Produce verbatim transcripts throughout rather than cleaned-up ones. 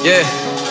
Yeah.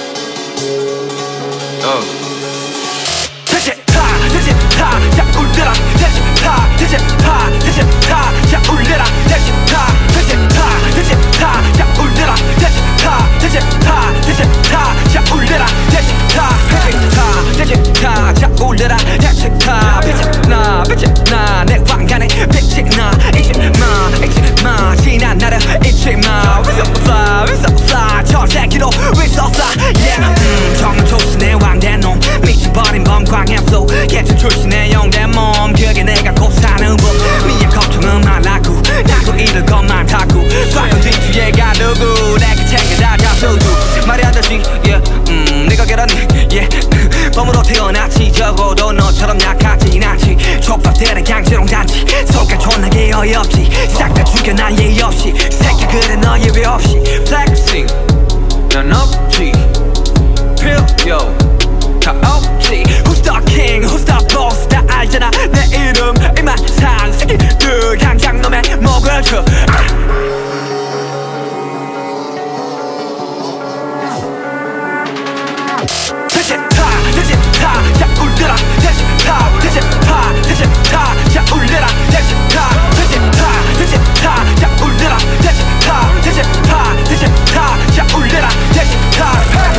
어. 대체 타, 대체 타, 자 울려라. 대체 타, 대체 타, 대체 타, 자 울려라. 대체 타, 대체 타, 대체 타, 자 울려라. 대체 타, 대체 타, 대체 타, 자 울려라. 대체 타, 대체 타, 대체 타, 자 울려라. 대체 타, 빛이 나, 빛이 나, 내 왕관에 빛이 나. 잊지 마, 잊지 마, 지난 나를 잊지 마. We so fly, we so fly, 저 새끼도 we so fly. Yeah, 음, 정말 조신의 왕된 놈, 미쳐버린 범광의 flow. 개체 출신의 영된 몸, 그게 내가 곧 사는 법. 미의 걱정은 말라고, 나도 잃을 것만 탔고. 과거 뒤뒤에가 누구, 내가 챙겨다 잡수고. 말이 안 되지, yeah, 음, 네가 계란이, yeah. 범으로 태어났지, 적어도 너처럼 약하지 않지. 족밥들은 강제롱 단지, 속가 존나게 어이없지. 싹 다 죽여 난 예의 없이, 새끼 그래 너 예외 없이. Flexing, 난 없지, 필요 다 없지. Who's the king, who's the boss, 다 알잖아 내 이름. 이만상 새끼들 강장 놈의 목을 쳐. 대체 타, 대체 타, 자 울려라. 대체 타, 대체 타, 대체 타, 자 울려라. 대체 타, 대체 타, 대체 타, 자 울려라. 대체 타, 대체 타, 대체 타, 자 울려라. 대체 타.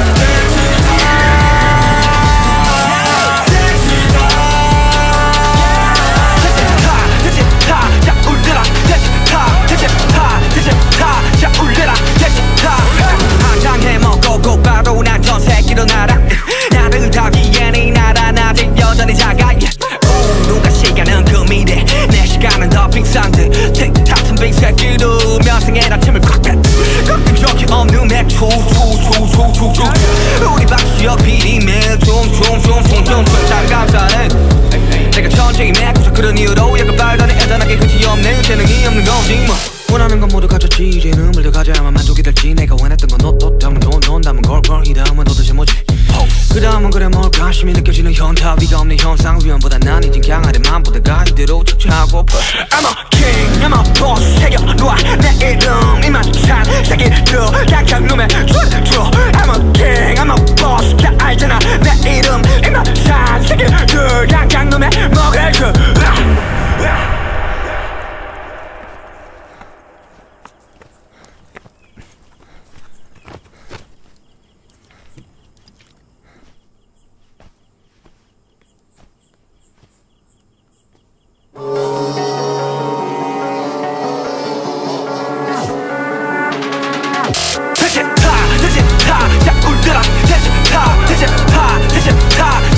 일어나라. 나를 타기엔 이 나라 아직 여전히 작아. 오, 누가 시간은 그 미래, 내 시간은 더 빙상 듯. 틱탁슨 빙새끼도 면상에 아침을 꽉 뺐. 가끔 적이 없는 맥주 초초초초초. 우리 박수역 비리면 좀좀좀좀좀좀 참 감사해. 내가 천재인 맥주 그런 이유로 약간 발단에 애단하게 끝이 없는 재능이 없는 거지 뭐. 원하는 건 모두 가졌지. 이제 눈물 더 가져야만 만족이 될지. 내가 원했던 건 너, 너 담은 돈, 돈 담은 걸걸. 이 다음은 도대체 뭐지? 그 다음은 그래 뭘 관심이 느껴지는 현타. 위가 없는 현상 위험보다 난 이젠 강하대 맘보다가 이대로 착취하고파. I'm a king, I'm a boss. 새겨놓아 내 이름 이만찬 새끼들 강장 놈의 줄 I'm a king, I'm a boss. 다 알잖아 내 이름 이만찬 새끼들 강장 놈의 먹을 줄. 대체 타, 대체 타, 자 울려라. 대체 타, 대체 타, 대체 타,